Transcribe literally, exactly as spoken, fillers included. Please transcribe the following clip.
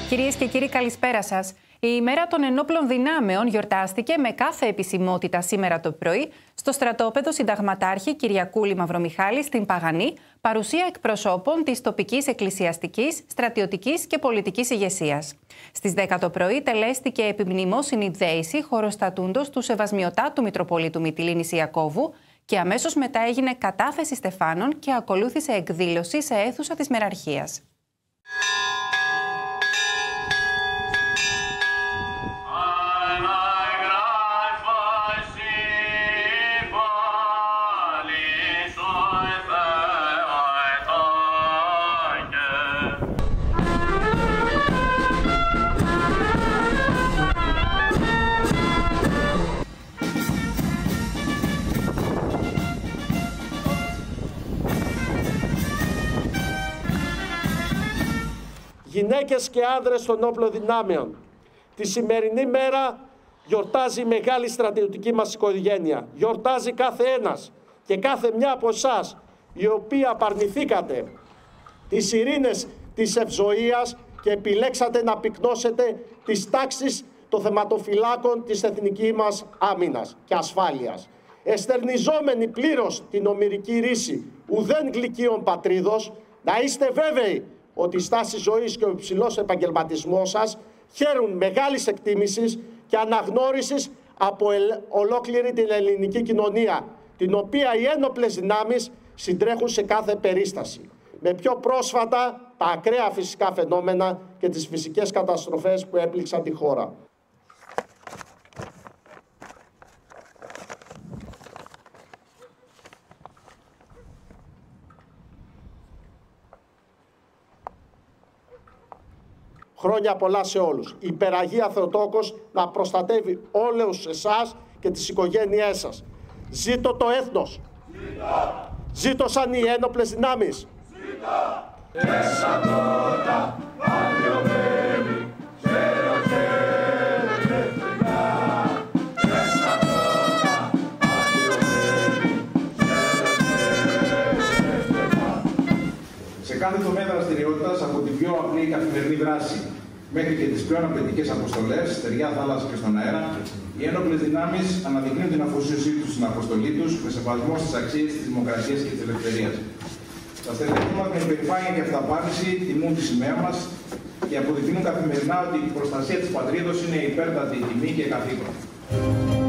Κυρίες και κύριοι, καλησπέρα σας. Η ημέρα των ενόπλων δυνάμεων γιορτάστηκε με κάθε επισημότητα σήμερα το πρωί στο στρατόπεδο Συνταγματάρχη Κυριακούλη Μαυρομιχάλη στην Παγανή, παρουσία εκπροσώπων της τοπικής εκκλησιαστικής, στρατιωτικής και πολιτικής ηγεσίας. Στις δέκα το πρωί τελέστηκε επιμνημόσυνη δέηση χωροστατούντος του Σεβασμιωτάτου Μητροπολίτου Μυτιλήνης Ιακώβου και αμέσως μετά έγινε κατάθεση στεφάνων και ακολούθησε εκδήλωση σε αίθουσα της Μεραρχίας. Γυναίκες και άνδρες των όπλων δυνάμεων, τη σημερινή μέρα γιορτάζει η μεγάλη στρατιωτική μας οικογένεια. Γιορτάζει κάθε ένας και κάθε μια από εσάς, οι οποίοι απαρνηθήκατε τις ειρήνες της ευζοίας και επιλέξατε να πυκνώσετε τις τάξεις των θεματοφυλάκων της εθνικής μας άμυνας και ασφάλειας. Εστερνιζόμενοι πλήρως την ομηρική ρίση ουδέν γλυκίων πατρίδος, να είστε βέβαιοι ότι η στάση ζωής και ο υψηλός επαγγελματισμός σας χαίρουν μεγάλης εκτίμησης και αναγνώρισης από ολόκληρη την ελληνική κοινωνία, την οποία οι ένοπλες δυνάμεις συντρέχουν σε κάθε περίσταση. Με πιο πρόσφατα τα ακραία φυσικά φαινόμενα και τις φυσικές καταστροφές που έπληξαν τη χώρα. Χρόνια πολλά σε όλους. Η Υπεραγία Θεοτόκος να προστατεύει όλους εσάς και τις οικογένειές σας. Ζήτω το έθνος. Ζήτω. Ζήτω σαν οι ένοπλες δυνάμεις. Σε κάθε τομέα δραστηριότητας, από την πιο απλή καθημερινή δράση μέχρι και τις πιο αναπληκτικές αποστολές, στεριά, θάλασσα και στον αέρα, οι ένοπλες δυνάμεις αναδεικνύουν την αφοσίωσή τους στην αποστολή τους με σεβασμό στις αξίες της δημοκρατίας και της ελευθερίας. Τα στρατιωτικά μας με υπερηφάνεια και αυταπάτηση τιμούν τη σημαία μας και αποδεικνύουν καθημερινά ότι η προστασία της πατρίδος είναι υπέρτατη τιμή και καθήκον.